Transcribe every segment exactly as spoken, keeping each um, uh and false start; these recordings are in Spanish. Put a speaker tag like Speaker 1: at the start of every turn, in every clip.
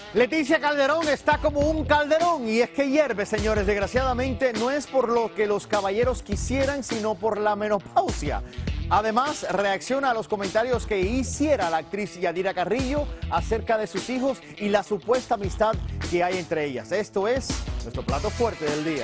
Speaker 1: Leticia Calderón está como un calderón y es que hierve, señores. Desgraciadamente no es por lo que los caballeros quisieran, sino por la menopausia. Además, reacciona a los comentarios que hiciera la actriz Yadira Carrillo acerca de sus hijos y la supuesta amistad que hay entre ellas. Esto es nuestro plato fuerte del día.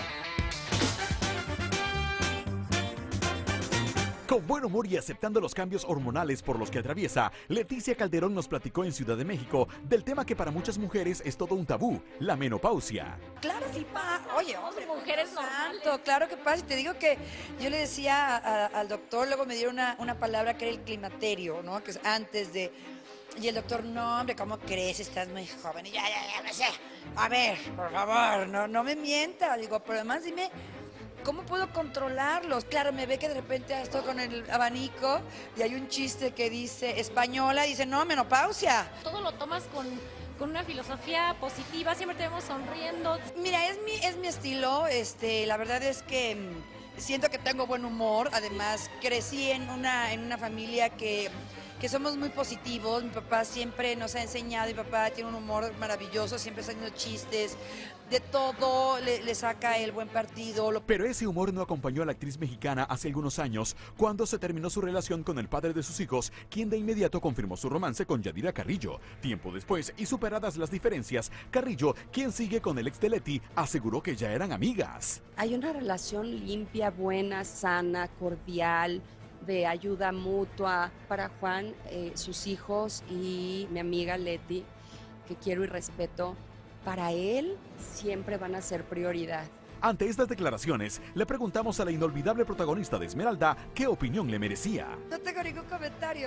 Speaker 2: Con buen humor y aceptando los cambios hormonales por los que atraviesa, Leticia Calderón nos platicó en Ciudad de México del tema que para muchas mujeres es todo un tabú, la menopausia.
Speaker 3: Claro, sí pasa. Oye, hombre,
Speaker 4: mujeres
Speaker 3: santo,
Speaker 4: normales.
Speaker 3: claro que pasa. Y te digo que yo le decía a- a- al doctor, luego me dieron una, una palabra que era el climaterio, ¿no? Que es antes de... Y el doctor, no, hombre, ¿cómo crees? Estás muy joven. Y ya, ya, ya, no sé. A ver, por favor, no, no me mienta. Digo, pero además dime... ¿Cómo puedo controlarlos? Claro, me ve que de repente estoy con el abanico y hay un chiste que dice española y dice, no, menopausia.
Speaker 4: Todo lo tomas con, con una filosofía positiva, siempre te vemos sonriendo.
Speaker 3: Mira, es mi, es mi estilo, este, la verdad es que mm, siento que tengo buen humor, además crecí en una, en una familia que, que somos muy positivos, mi papá siempre nos ha enseñado, mi papá tiene un humor maravilloso, siempre está haciendo chistes, de todo, le, le saca el buen partido. Lo...
Speaker 2: Pero ese humor no acompañó a la actriz mexicana hace algunos años, cuando se terminó su relación con el padre de sus hijos, quien de inmediato confirmó su romance con Yadira Carrillo. Tiempo después, y superadas las diferencias, Carrillo, quien sigue con el ex de Leti, aseguró que ya eran amigas.
Speaker 5: Hay una relación limpia, buena, sana, cordial, de ayuda mutua para Juan, eh, sus hijos y mi amiga Leti, que quiero y respeto. Para él siempre van a ser prioridad.
Speaker 2: Ante estas declaraciones, le preguntamos a la inolvidable protagonista de Esmeralda qué opinión le merecía.
Speaker 3: No tengo ningún comentario.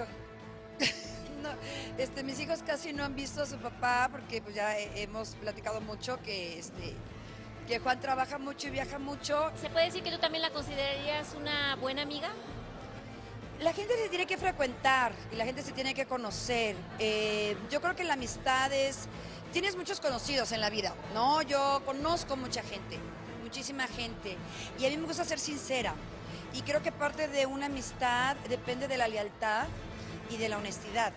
Speaker 3: No, este, mis hijos casi no han visto a su papá porque pues ya he- hemos platicado mucho que, este, que Juan trabaja mucho y viaja mucho.
Speaker 4: ¿Se puede decir que tú también la considerarías una buena amiga?
Speaker 3: La gente se tiene que frecuentar y la gente se tiene que conocer. Eh, yo creo que la amistad es... Tienes muchos conocidos en la vida, ¿no? Yo conozco mucha gente, muchísima gente. Y a mí me gusta ser sincera. Y creo que parte de una amistad depende de la lealtad y de la honestidad.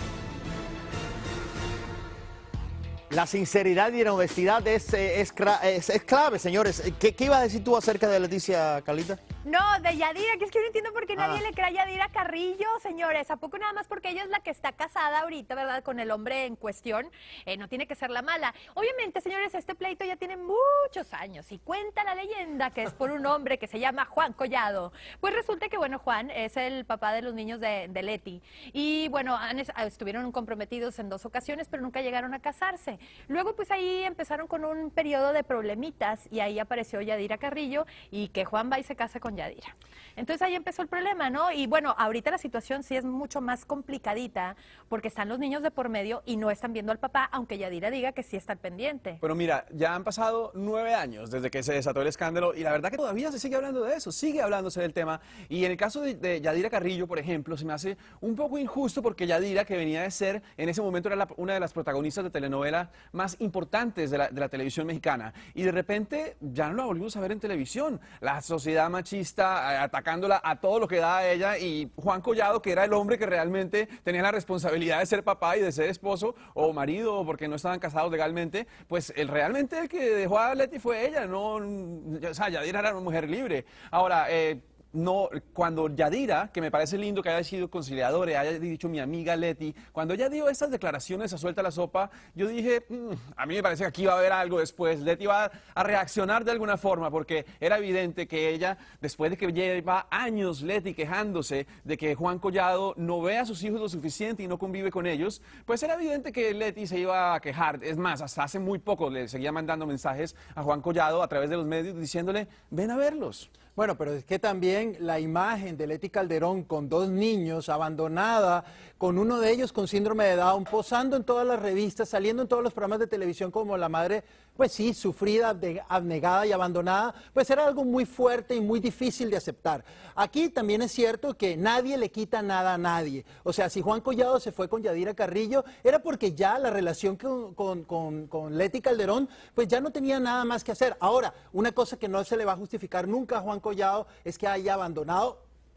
Speaker 1: La sinceridad y la honestidad es, eh, es, cra- es- es clave, señores. ¿Qué, ¿Qué ibas a decir tú acerca de Leticia, Carlita?
Speaker 6: No, de Yadira, que es que yo no entiendo por qué nadie
Speaker 1: Ah.
Speaker 6: le cree a Yadira Carrillo, señores. ¿A poco nada más porque ella es la que está casada ahorita, verdad, con el hombre en cuestión? Eh, no tiene que ser la mala. Obviamente, señores, este pleito ya tiene muchos años y cuenta la leyenda que es por un hombre que se llama Juan Collado. Pues resulta que, bueno, Juan es el papá de los niños de, de Leti. Y, bueno, han es- estuvieron comprometidos en dos ocasiones, pero nunca llegaron a casarse. Luego, pues ahí empezaron con un periodo de problemitas y ahí apareció Yadira Carrillo y que Juan va y se casa con Yadira. Entonces ahí empezó el problema, ¿no? Y bueno, ahorita la situación sí es mucho más complicadita porque están los niños de por medio y no están viendo al papá, aunque Yadira diga que sí está al pendiente.
Speaker 7: Pero mira, ya han pasado nueve años desde que se desató el escándalo y la verdad que todavía se sigue hablando de eso, sigue hablándose del tema. Y en el caso de, de Yadira Carrillo, por ejemplo, se me hace un poco injusto porque Yadira, que venía de ser, en ese momento era la- una de las protagonistas de telenovela más importantes de la, de la televisión mexicana. Y de repente ya no la volvimos a ver en televisión. La sociedad machista eh, atacándola a todo lo que da a ella y Juan Collado, que era el hombre que realmente tenía la responsabilidad de ser papá y de ser esposo o marido porque no estaban casados legalmente, pues el, realmente el que dejó a Leti fue ella, no, o sea, Yadira era una mujer libre. Ahora, eh, no, cuando Yadira, que me parece lindo que haya sido conciliadora, y haya dicho mi amiga Leti, cuando ella dio estas declaraciones a suelta la sopa, yo dije, "Mm, a mí me parece que aquí va a haber algo después. Leti va a reaccionar de alguna forma, porque era evidente que ella, después de que lleva años Leti quejándose de que Juan Collado no ve a sus hijos lo suficiente y no convive con ellos, pues era evidente que Leti se iba a quejar. Es más, hasta hace muy poco le seguía mandando mensajes a Juan Collado a través de los medios diciéndole, ven a verlos.
Speaker 8: Bueno, pero es que también la imagen de Leti Calderón con dos niños, abandonada, con uno de ellos con síndrome de Down, posando en todas las revistas, saliendo en todos los programas de televisión como la madre, pues sí, sufrida, de- abnegada y abandonada, pues era algo muy fuerte y muy difícil de aceptar. Aquí también es cierto que nadie le quita nada a nadie. O sea, si Juan Collado se fue con Yadira Carrillo, era porque ya la relación con, con, con, con Leti Calderón, pues ya no tenía nada más que hacer. Ahora, una cosa que no se le va a justificar nunca a Juan Collado es que haya abandonado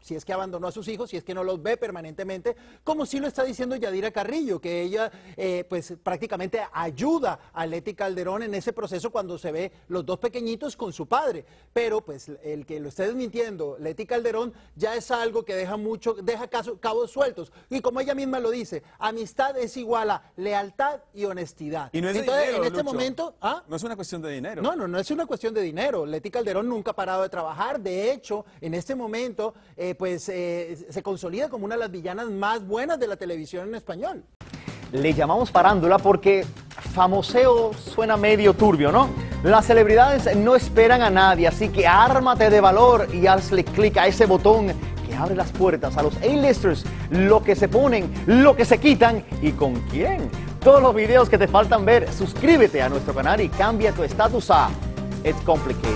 Speaker 8: si es que abandonó a sus hijos, si es que no los ve permanentemente, como sí lo está diciendo Yadira Carrillo, que ella eh, pues prácticamente ayuda a Leti Calderón en ese proceso cuando se ve los dos pequeñitos con su padre. Pero pues el que lo esté desmintiendo Leti Calderón ya es algo que deja mucho, deja caso, cabos sueltos. Y como ella misma lo dice, amistad es igual a lealtad y honestidad.
Speaker 7: Y no es de
Speaker 8: Entonces,
Speaker 7: dinero,
Speaker 8: en este
Speaker 7: Lucho.
Speaker 8: momento, ¿ah?
Speaker 7: No es una cuestión de dinero.
Speaker 8: No, no, no es una cuestión de dinero. Leti Calderón nunca ha parado de trabajar. De hecho, en este momento, eh, pues eh, se consolida como una de las villanas más buenas de la televisión en español.
Speaker 1: Le llamamos farándula porque famoseo suena medio turbio, ¿no? Las celebridades no esperan a nadie, así que ármate de valor y hazle clic a ese botón que abre las puertas a los A-listers, lo que se ponen, lo que se quitan y con quién. Todos los videos que te faltan ver, suscríbete a nuestro canal y cambia tu estatus a It's Complicated.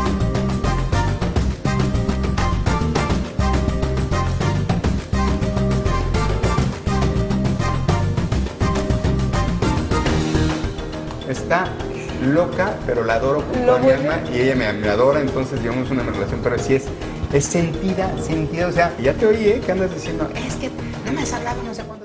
Speaker 9: Está loca, pero la adoro con toda mi alma y ella me, me adora, entonces llevamos una relación, pero sí es, es sentida, sentida, o sea, ya te oí, ¿eh? Que andas diciendo, es que no me has hablado, no sé cuánto.